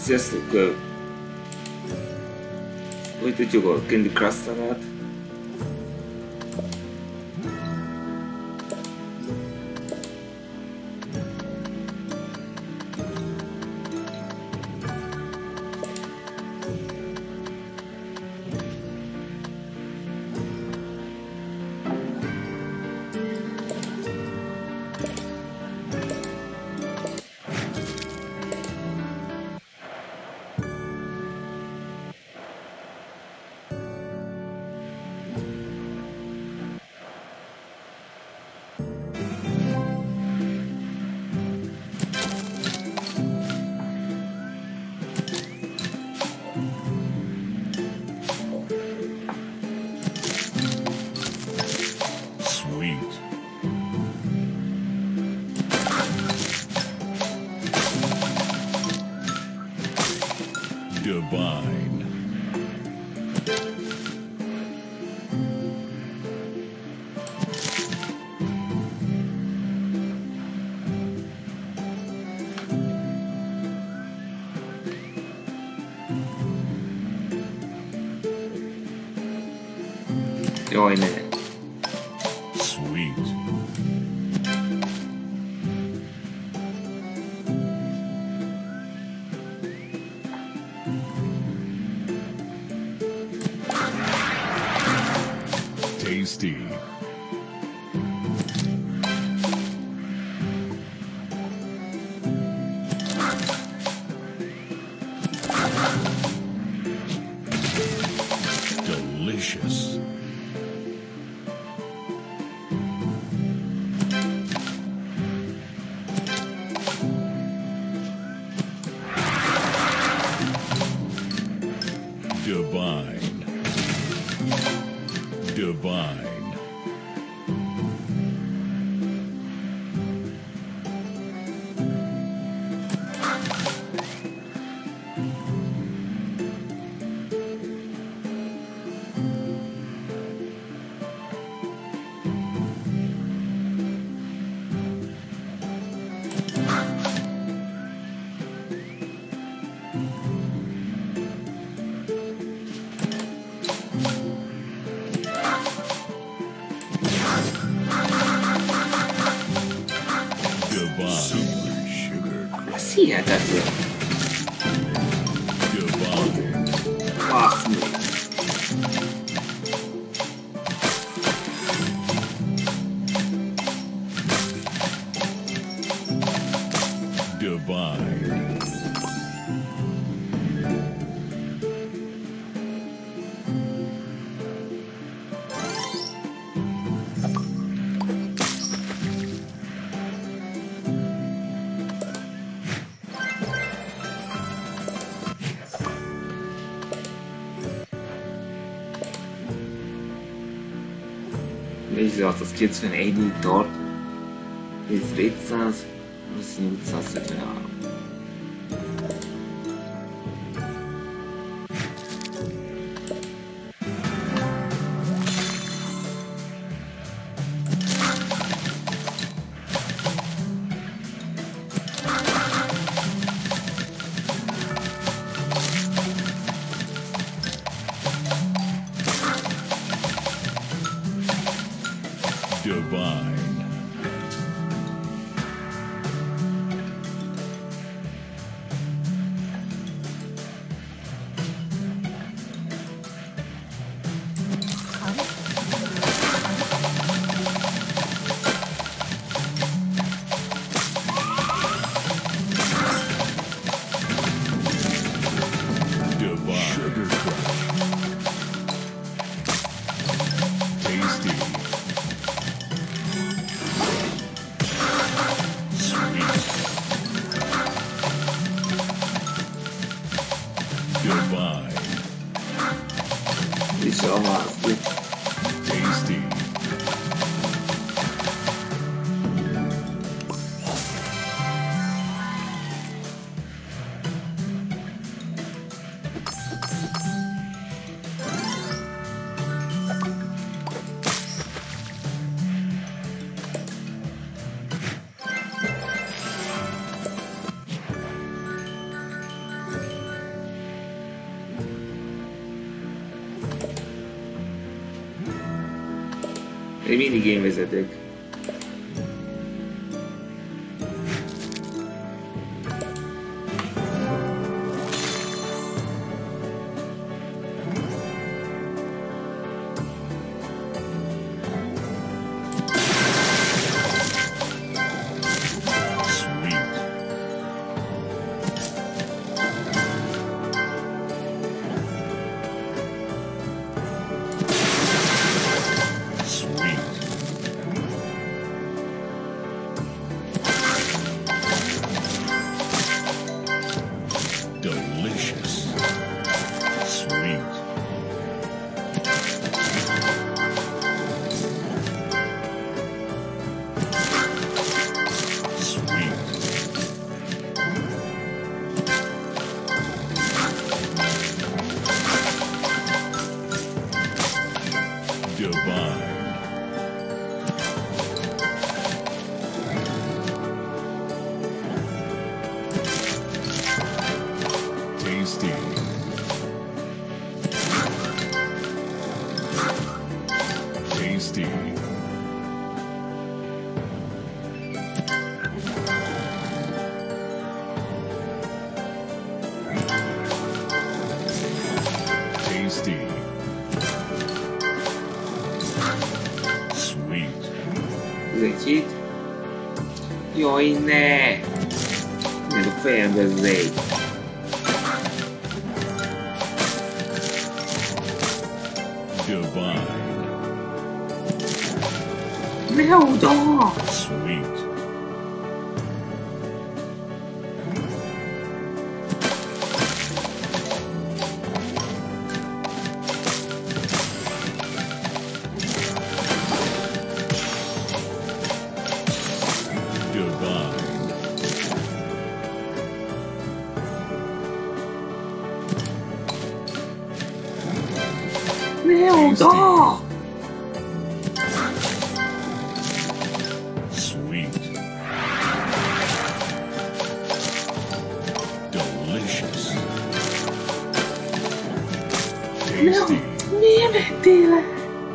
Sziasztok! Folytatjuk a Candy Crush szagát. Divine. Jaj, ne. Sweet. Tasty. Delicious. Divine. Divine. Ez hihetetlen. Basz meg. Divine. Nézd, az 91-ig tart. Ez 700, az 873. Divine. Divine. Sugar Crush. Tasty. Divine. Vissza a mászkét. Tasty. Még mindig én vezetek. Delicious. Sweet. Sweet. Divine. Tasty. Tasty. Tasty. Sweet. Ez egy hit. Jaj, ne! Meg a fejembe vegy. Divine. Ne oda! Sweet. Divine. Ne oda! Sweet. Delicious. Tasty. Miért vettél le?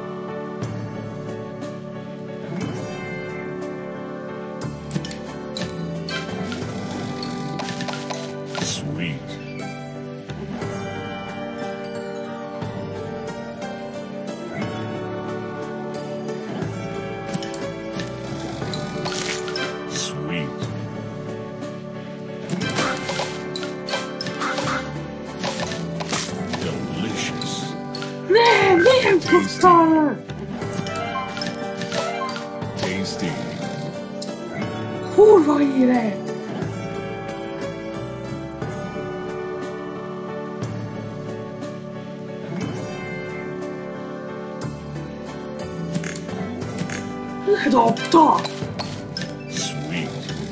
Sweet. Sweet. Delicious. Ne, miért hoztál? Tasty. Kurva élet! Ledobta! Sweet.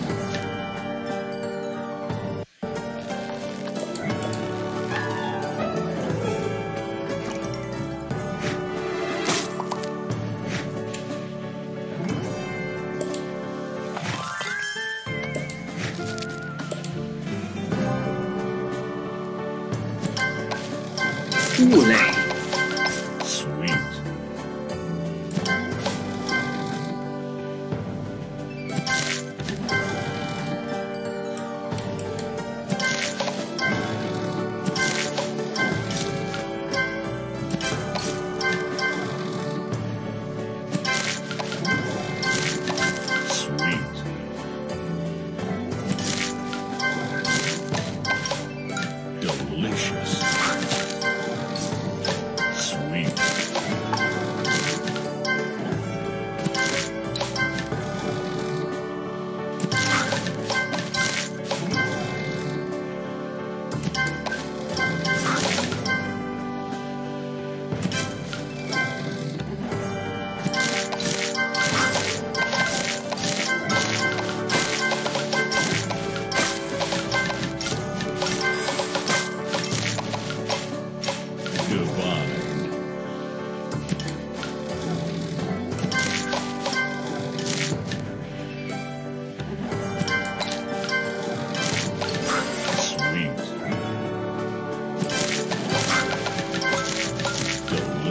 Fúle! Sweet. Sweet. Delicious. Sweet. Divine. Sweet. Delicious.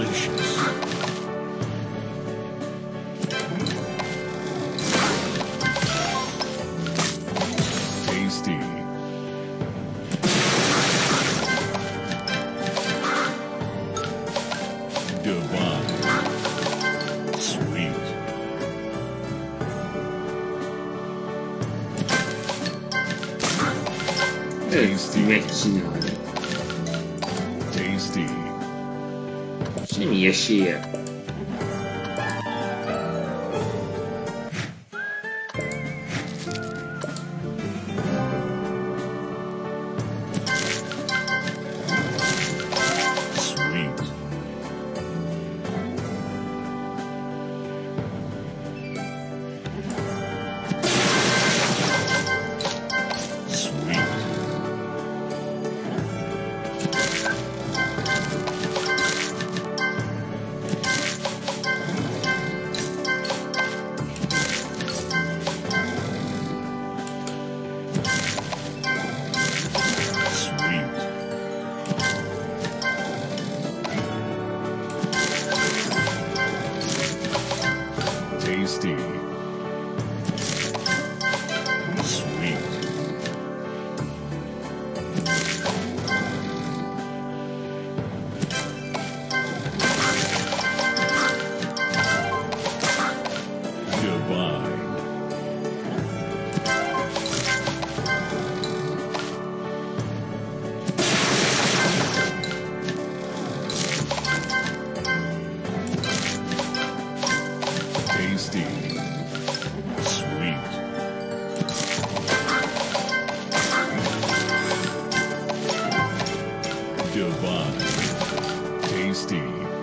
medicinali. Tasty. Semi-scia. Sweet. Sweet. Sweet. Tasty. Sweet. Divine. Tasty. Sweet. Divine. Tasty.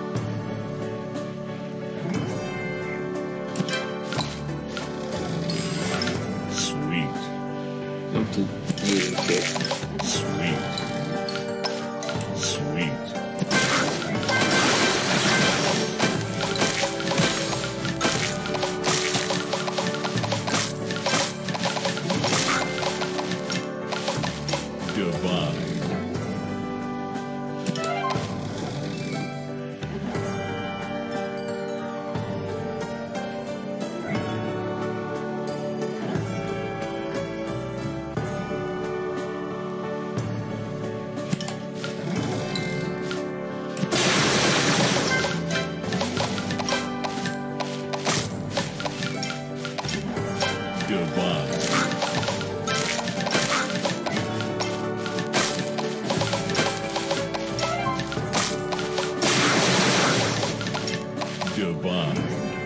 Sweet. Non ti dire che Sweet. Sweet. Divine. Divine. Divine.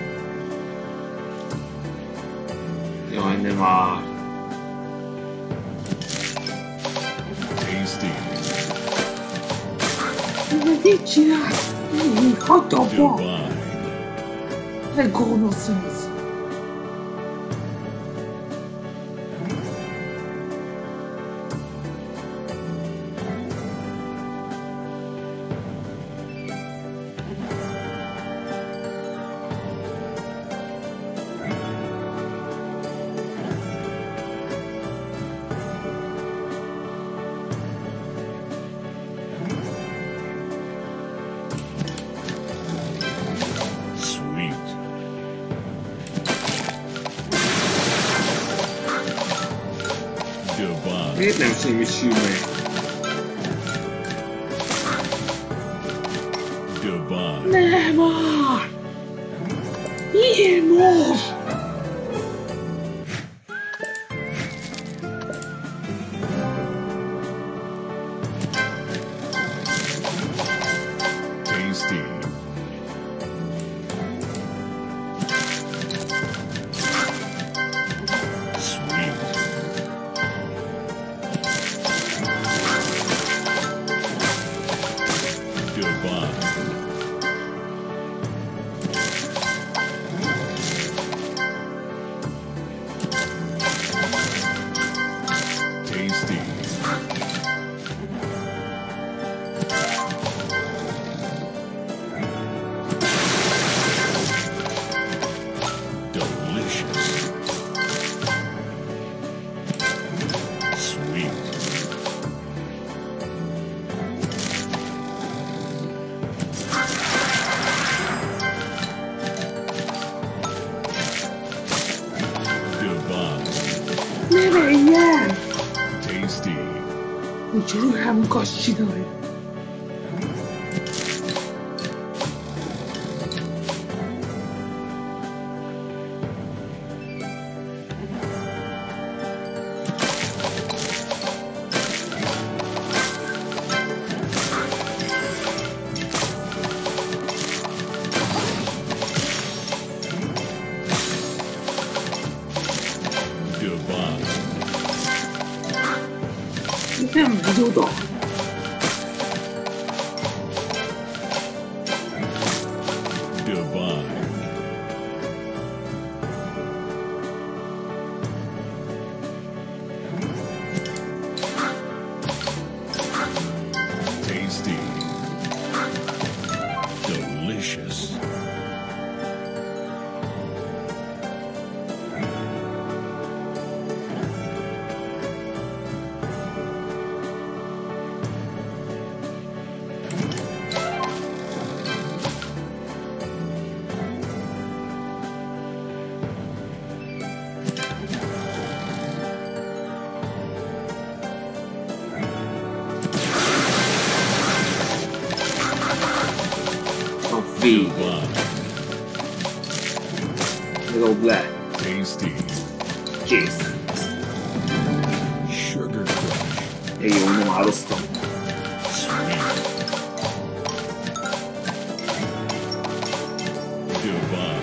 io ne va. Tasty. Medicina. Hotto po'. Divine. Reconnaissance. Sweet. Divine. Vietnam se mi sciume. Divine. Never. Irmos. Tasty. Sweet. Divine. Tasty. Delicious. Sweet. Divine. Never again. Tasty. 우주를 한 것이다. nem megy oda. Divine. Tasty. Delicious. A vége. Divine. Dob le. Tasty. Kész. Sugar Crush. Én jól nem áldoztam. Sweet. Divine.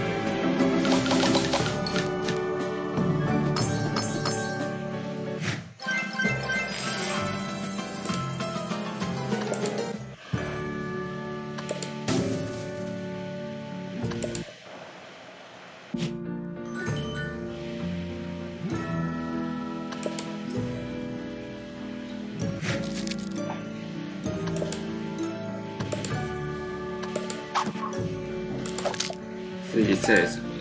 Egyet szerezünk még.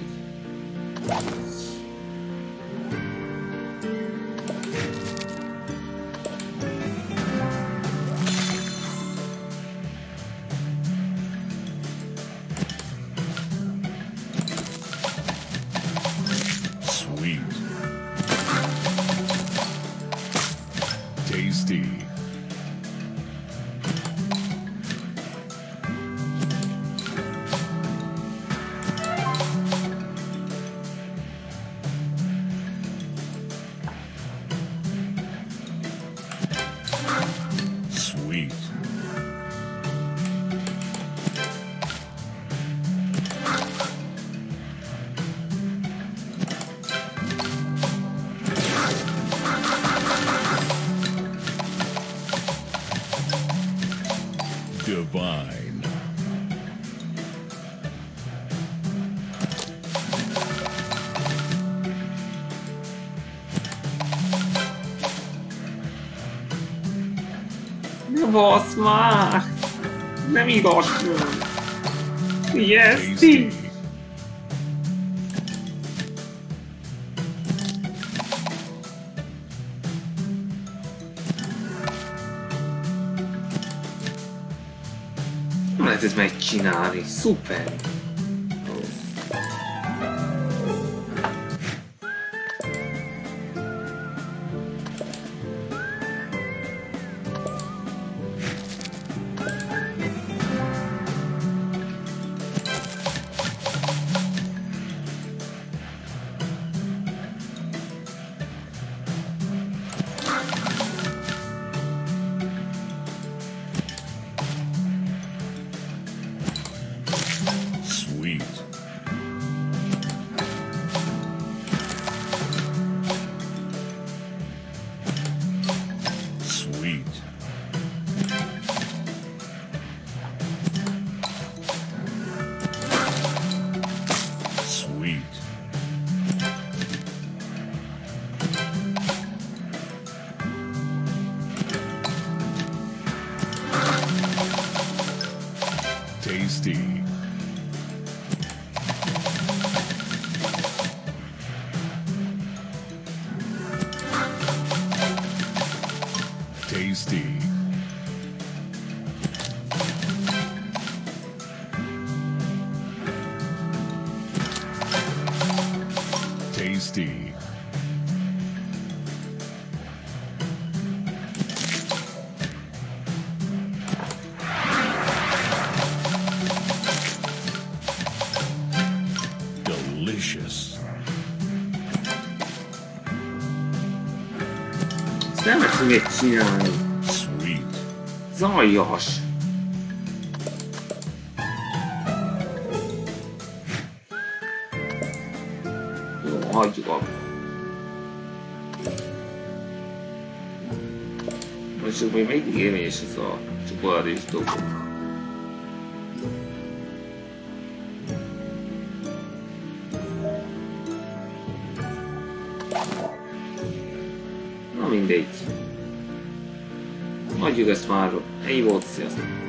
Sweet. Tasty. Sweet. Divine. Ne basz már! Nem igazság! Ijeszti! Tasty. Nem lehet ezt megcsinálni. Szuper! Sweet. Sweet. Sweet. Tasty. Tasty. Tasty. Delicious. Ezt nem lehet még csinálni. Sweet. Zajas! Jó, hagyjuk abba. Most csak még mindig érvényes ez a csokoládés dolgok. Na mindegy. Adjuk ezt már. Ennyi volt, sziasztok!